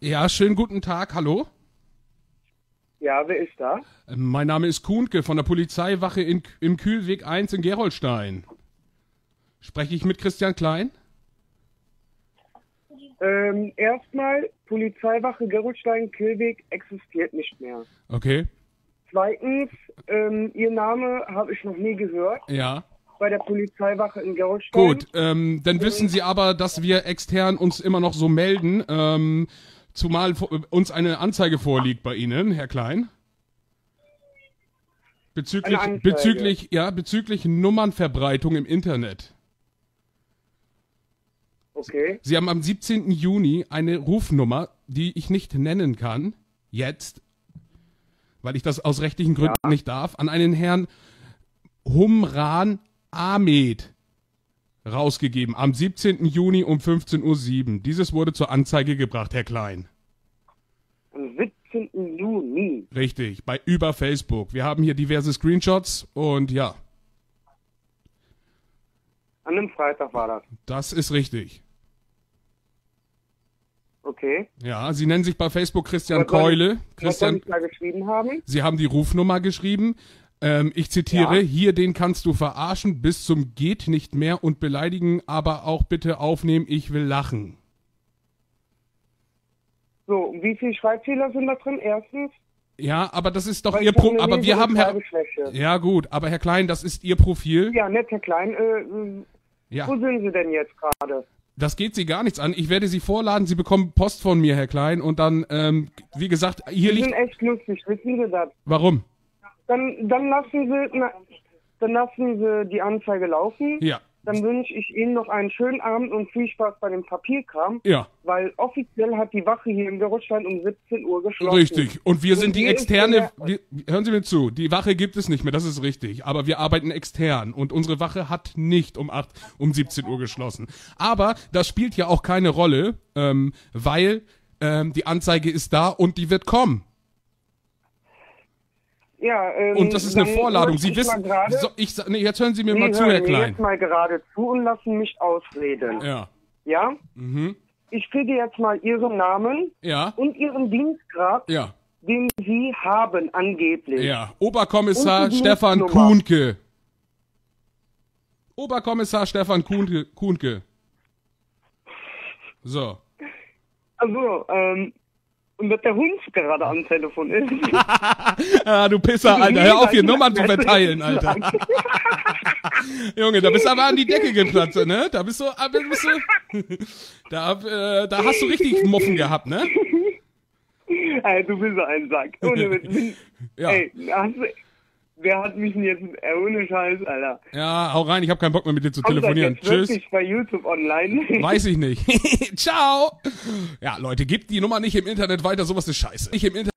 Ja, schönen guten Tag, hallo. Ja, wer ist da? Mein Name ist Kuhnke von der Polizeiwache im Kühlweg 1 in Gerolstein. Spreche ich mit Christian Klein? Erstmal, Polizeiwache Gerolstein-Kühlweg existiert nicht mehr. Okay. Zweitens, Ihr Name habe ich noch nie gehört. Ja. Bei der Polizeiwache in Gerolstein. Gut, dann wissen Sie aber, dass wir extern uns immer noch so melden, zumal uns eine Anzeige vorliegt bei Ihnen, Herr Klein. Bezüglich Nummernverbreitung im Internet. Okay. Sie haben am 17. Juni eine Rufnummer, die ich nicht nennen kann, jetzt, weil ich das aus rechtlichen Gründen nicht darf, an einen Herrn Humran Ahmed rausgegeben, am 17. Juni um 15:07 Uhr. Dieses wurde zur Anzeige gebracht, Herr Klein. Am 17. Juni? Richtig, über Facebook. Wir haben hier diverse Screenshots und ja. An einem Freitag war das. Das ist richtig. Okay. Ja, Sie nennen sich bei Facebook Christian Was soll Keule. Was soll ich da geschrieben haben? Sie haben die Rufnummer geschrieben. Ich zitiere, hier den kannst du verarschen bis zum geht nicht mehr und beleidigen, aber auch bitte aufnehmen, ich will lachen. So, wie viele Schreibfehler sind da drin? Erstens? Ja, aber das ist doch Weil Ihr ich habe Profil. eine Aber wir haben Leserechtschreibschwäche. Ja gut, aber Herr Klein, das ist Ihr Profil. Ja, nett, Herr Klein. Ja. Wo sind Sie denn jetzt gerade? Das geht Sie gar nichts an. Ich werde Sie vorladen, Sie bekommen Post von mir, Herr Klein. Und dann, wie gesagt, hier Sie liegt... sind echt lustig, wissen Sie das? Warum? Dann lassen Sie die Anzeige laufen. Ja. Dann wünsche ich Ihnen noch einen schönen Abend und viel Spaß bei dem Papierkram. Ja. Weil offiziell hat die Wache hier in Gerolstein um 17 Uhr geschlossen. Richtig. Und wir sind die hier ist externe... hören Sie mir zu, die Wache gibt es nicht mehr, das ist richtig. Aber wir arbeiten extern. Und unsere Wache hat nicht um 17 Uhr geschlossen. Aber das spielt ja auch keine Rolle, weil die Anzeige ist da und die wird kommen. Ja, und das ist eine Vorladung. Sie wissen... jetzt hören Sie mir mal zu, Herr Klein. Sie jetzt mal gerade zu und lassen mich ausreden. Ja. Ja? Mhm. Ich kriege jetzt mal Ihren Namen und Ihren Dienstgrad, den Sie haben angeblich. Ja, Oberkommissar Stefan Kuhnke. Oberkommissar Stefan Kuhnke. So. Also, und dass der Hund gerade am Telefon ist. Du Pisser, Alter. Hör auf, hier Nummern zu verteilen, Alter. Junge, da bist du aber an die Decke geplatzt, ne? Da bist du, da hast du richtig Muffen gehabt, ne? Ey, du bist so ein Sack. Ohne Witz. Ja. Ey, wer hat mich denn jetzt, ohne Scheiß, Alter. Ja, hau rein, ich hab keinen Bock mehr mit dir zu telefonieren. Tschüss. Wirklich bei YouTube online? Weiß ich nicht. Ciao. Ja, Leute, gebt die Nummer nicht im Internet weiter, sowas ist scheiße. Nicht im Internet